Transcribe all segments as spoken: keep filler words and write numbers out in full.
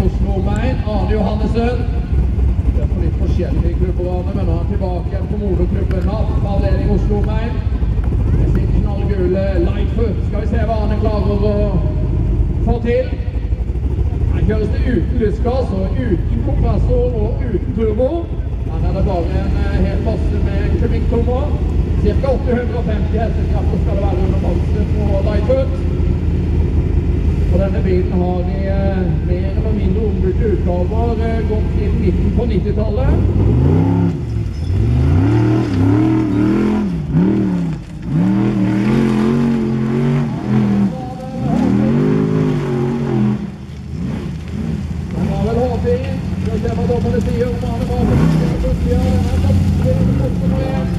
Oslo-mein, Arne Johannessen. Det er for litt forskjellige klubber, men nå er han tilbake igjen på moderklubben av avdeling Oslo-mein. Med sin knallgule Lightfoot. Skal vi se hva Arne klarer å få til. Her kjøres det uten lystgass og uten kompressor og uten turbo. Her er det bare en hel masse med kubikktommer. Cirka åtte hundre og femti hestekrefter skal det være under monster på Lightfoot. Og denne bilen har i eh, mer eller mindre ombytte utgaver eh, gått siden midten på nittitallet. Den var vel hårfin. Skal vi se hva dommerne sier om Arne var på Sofia. Den er tatt til posten og igjen.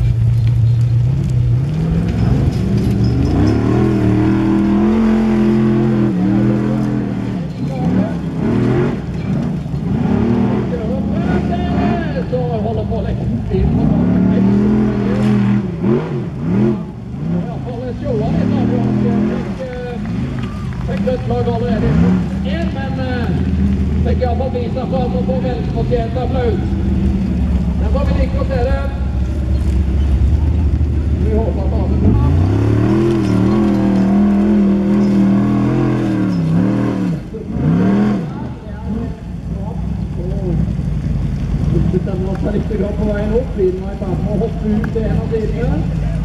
Lag allerede en, men fikk jeg iallfall vise fram og få velfortjent applaus. Den får vi like å se det. Vi håper at alle kommer. Den må ta litt på veien opp. Bilen var i ferd med å hoppe ut til en av sidene.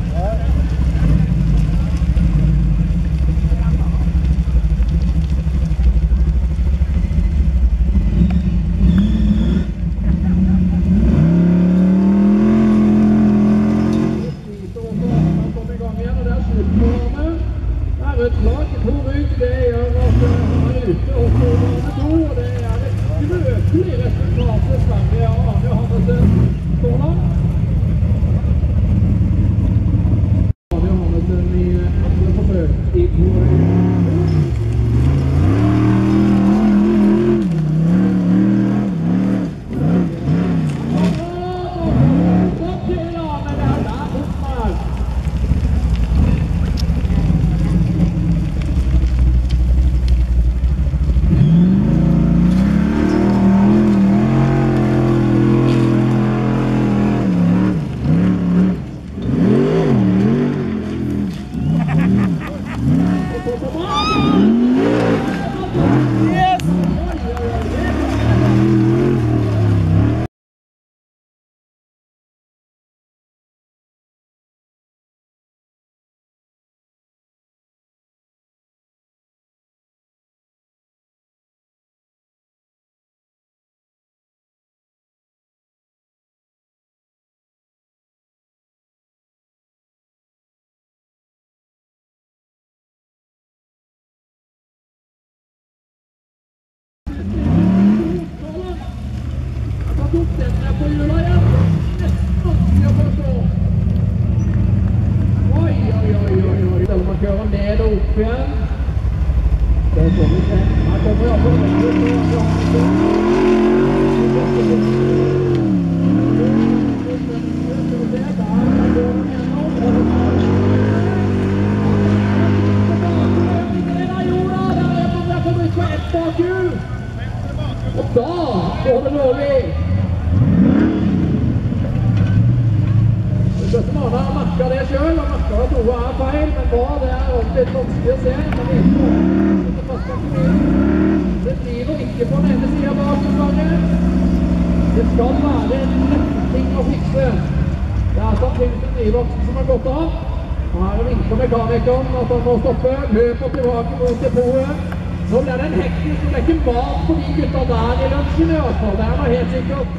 At han må stoppe, løper tilbake mot depotet. Nå blir det en hektisk, det er ikke mat på de gutta der i lunsjen i hvert fall. Det er noe helt sikkert.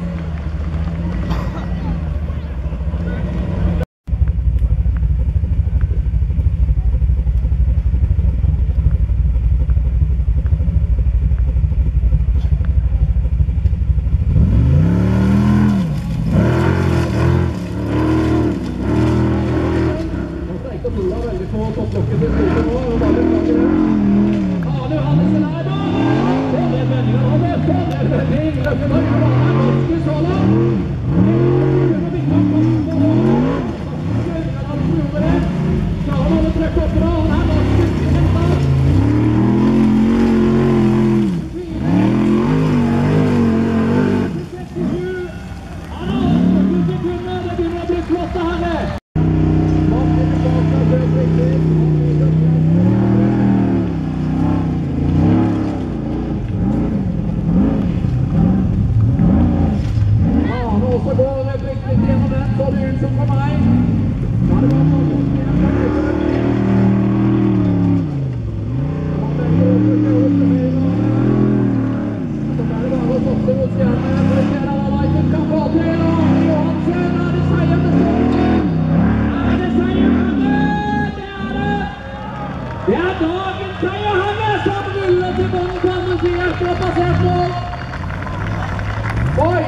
Arne Johannessen er da! Det er meningen om det! Det er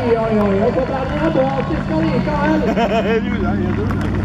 oi, oi, og så ble det dramatisk allikevel.